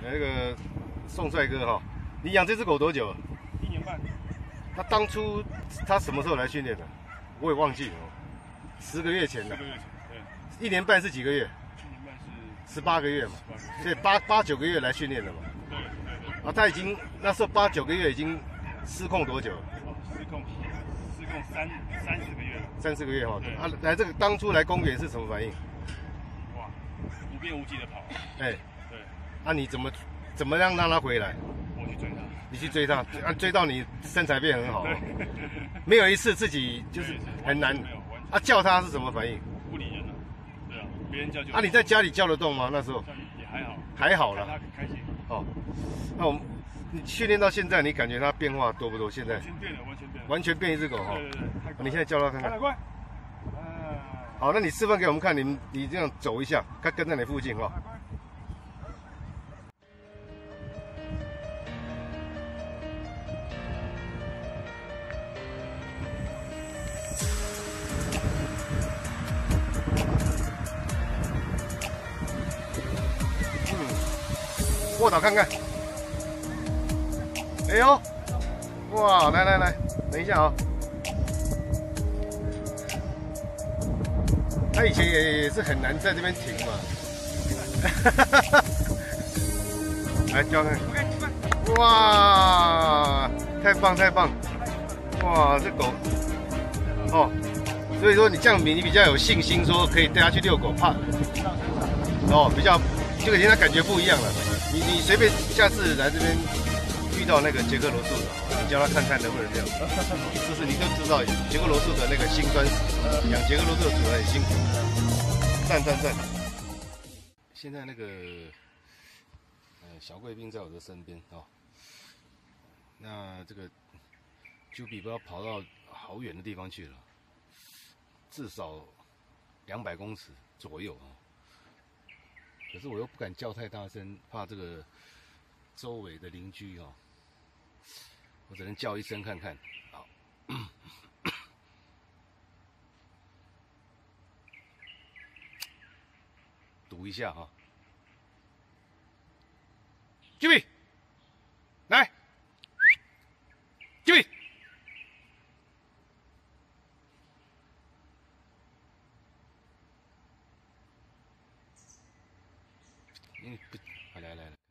那个宋帅哥哈，你养这只狗多久了 ？1年半。 他当初他什么时候来训练的？我也忘记了，10个月前的。10 个月前，对。 1年半是几个月 ？1年半是 18个月嘛，所以8、9个月来训练的嘛。 对。 啊，他已经那时候8、9个月已经失控多久了？ 失控30个月了。 30个月哈。啊，来这个当初来公园是什么反应？ 哇，无边无际的跑。 哎。 对。 啊，你怎么样让他回来？ 我去追他。 你去追他，啊，追到你身材变很好。没有一次自己就是很难。啊，叫他是什么反应？ 不理人了。对啊，别人叫就。 啊，你在家里叫得动吗？那时候？ 也还好。 还好啦。 他很开心。 哦，那你训练到现在，你感觉它变化多不多？现在？ 完全变了， 完全变一只狗哈。 对。 你现在叫它看看。 快！ 好，那你示范给我们看，你这样走一下，它跟在你附近哈。卧倒看看。哎呦，哇，来，等一下啊、他以前也是很难在这边停嘛。来教看。哇，太棒！哇，这狗哦，所以说你这样你比较有信心，说可以带它去遛狗，怕哦比较。就给人家感觉不一样了。你随便下次来这边遇到那个杰克罗素的，你叫他看看能不能这样，就是你就知道杰克罗素的那个辛酸史。养杰克罗素的主人很辛苦。赞！现在那个小贵宾在我的身边哦。那这个Juby不知道跑到好远的地方去了，至少200公尺左右啊。可是我又不敢叫太大声，怕这个周围的邻居哦，我只能叫一声看看。好，赌一下哈。Juby， 来 ，Juby。来。